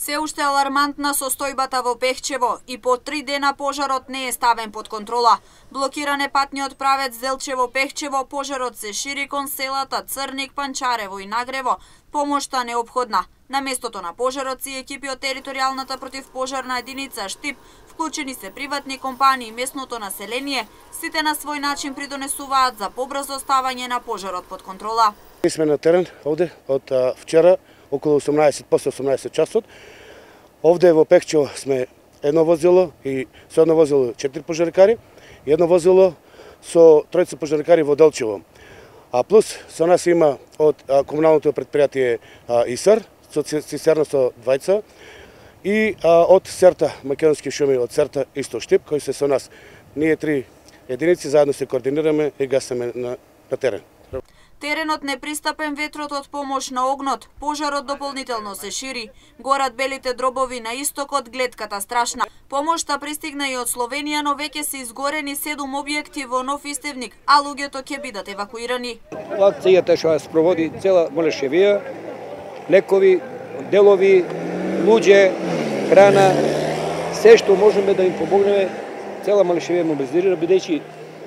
Се уште алармантна состојбата во Пехчево и по 3 дена пожарот не е ставен под контрола. Блокиран е патниот правец Делчево-Пехчево, пожарот се шири кон селата Црник, Панчарево и Нагрево. Помошта неопходна. На местото на пожарот си екипи од територијалната противпожарна единица Штип, вклучени се приватни компании и местното население, сите на свој начин придонесуваат за побрзо ставање на пожарот под контрола. Ми сме на терен овде од вчера околу 18 после 18 часот. Овде во Пехчево сме едно возило и со едно возило 4 пожарникари и едно возило со тројца пожарникари во Делчево. А плюс со нас има од комуналното предпријатие ИСАР со цистерна со двајца и од Серта Македонски шуми од Серта исто Штип кои се со нас. Ние 3 единици заедно се координираме и гасаме на терен. Теренот непристапен, ветрот од помош на огнот, пожарот дополнително се шири. Горат белите дробови на истокот, гледката страшна. Помошта пристигна и од Словенија, но веќе се изгорени 7 објекти во Нов Истевник, а луѓето ќе бидат евакуирани. Акцијата што ја спроводи цела Молешевија, лекови, делови, луѓе, храна, се што можеме да им помогнеме, цела Молешевија мобилизира, бидејќи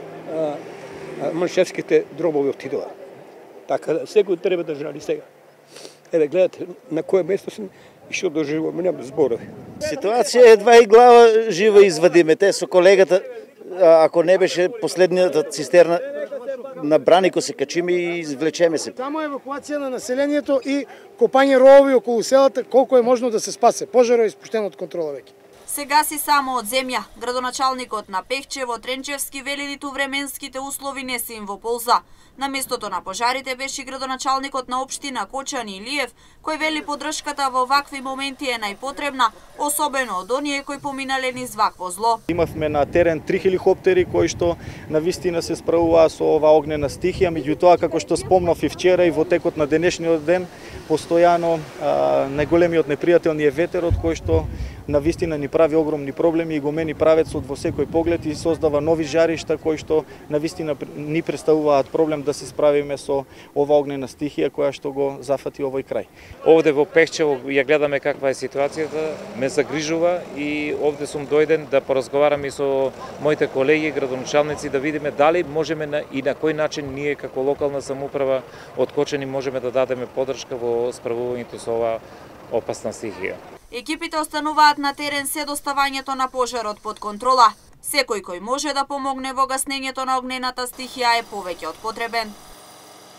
молешевските дробови отидоа. Така да секој треба да жали сега. Еве гледате на кое место сум и што доживуваме, нема зборови. Ситуација едва и глава жива извадиме. Те со колегата, ако не беше последнината цистерна на Бранико се качиме и извлечеме се. Само евакуација на населението и копање ровови околу селата, колку е можно да се спасе. Пожарот е испуштен од контрола веќе. Сега си само од земја. Градоначалникот на Пехчево Тренчевски вели ниту временските услови не се им во полза. На местото на пожарите беше градоначалникот на општина Кочани Илиев, кој вели поддршката во вакви моменти е најпотребна, особено од оние кои поминале низ вакво зло. Имавме на терен 3 хеликоптери кои што навистина се справуваа со ова огнена стихија, меѓутоа како што спомнав и вчера и во текот на денешниот ден, постојано најголемиот непријател ни е ветерот кој што навистина ни прави огромни проблеми и го мени правецот во секој поглед и создава нови жаришта кои што навистина ни представуваат проблем да се справиме со ова огнена стихија која што го зафати овој крај. Овде во Пехчево ја гледаме каква е ситуацијата, ме загрижува и овде сум дојден да поразговарам и со моите колеги градоначалници да видиме дали можеме и на кој начин ние како локална самоуправа од Кочани можеме да дадеме поддршка во справувањето со оваа опасна стихија. Екипите остануваат на терен се до ставањето на пожарот под контрола. Секој кој може да помогне во гаснењето на огнената стихија е повеќе од потребен.